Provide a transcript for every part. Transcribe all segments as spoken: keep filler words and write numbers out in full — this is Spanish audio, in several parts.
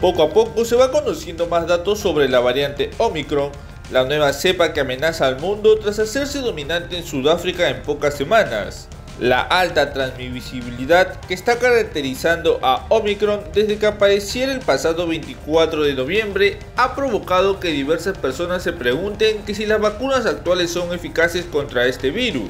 Poco a poco se va conociendo más datos sobre la variante Omicron, la nueva cepa que amenaza al mundo tras hacerse dominante en Sudáfrica en pocas semanas. La alta transmisibilidad que está caracterizando a Omicron desde que apareciera el pasado veinticuatro de noviembre ha provocado que diversas personas se pregunten que si las vacunas actuales son eficaces contra este virus.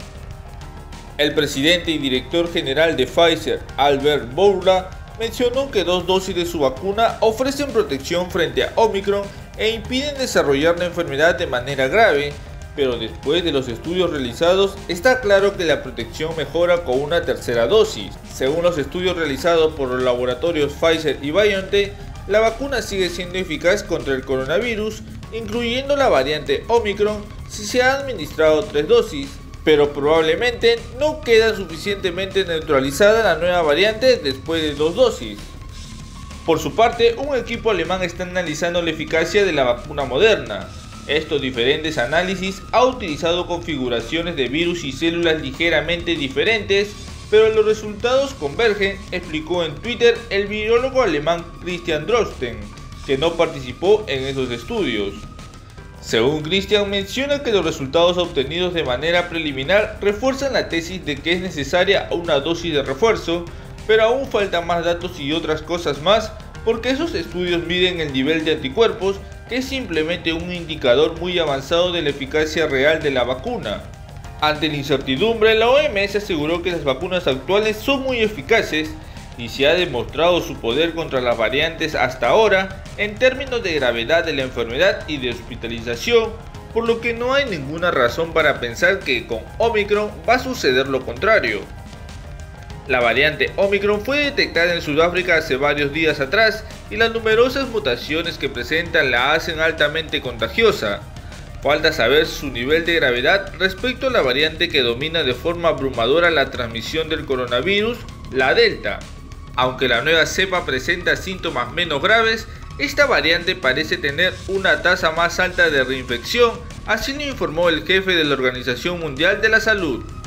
El presidente y director general de Pfizer, Albert Bourla, mencionó que dos dosis de su vacuna ofrecen protección frente a Omicron e impiden desarrollar la enfermedad de manera grave, pero después de los estudios realizados está claro que la protección mejora con una tercera dosis. Según los estudios realizados por los laboratorios Pfizer y BioNTech, la vacuna sigue siendo eficaz contra el coronavirus, incluyendo la variante Omicron, si se han administrado tres dosis, pero probablemente no queda suficientemente neutralizada la nueva variante después de dos dosis. Por su parte, un equipo alemán está analizando la eficacia de la vacuna Moderna. Estos diferentes análisis ha utilizado configuraciones de virus y células ligeramente diferentes, pero los resultados convergen, explicó en Twitter el virólogo alemán Christian Drosten, que no participó en esos estudios. Según Christian, menciona que los resultados obtenidos de manera preliminar refuerzan la tesis de que es necesaria una dosis de refuerzo, pero aún faltan más datos y otras cosas más, porque esos estudios miden el nivel de anticuerpos, que es simplemente un indicador muy avanzado de la eficacia real de la vacuna. Ante la incertidumbre, la O M S aseguró que las vacunas actuales son muy eficaces y se ha demostrado su poder contra las variantes hasta ahora en términos de gravedad de la enfermedad y de hospitalización, por lo que no hay ninguna razón para pensar que con Omicron va a suceder lo contrario. La variante Omicron fue detectada en Sudáfrica hace varios días atrás y las numerosas mutaciones que presenta la hacen altamente contagiosa. Falta saber su nivel de gravedad respecto a la variante que domina de forma abrumadora la transmisión del coronavirus, la Delta. Aunque la nueva cepa presenta síntomas menos graves, esta variante parece tener una tasa más alta de reinfección, así lo informó el jefe de la Organización Mundial de la Salud.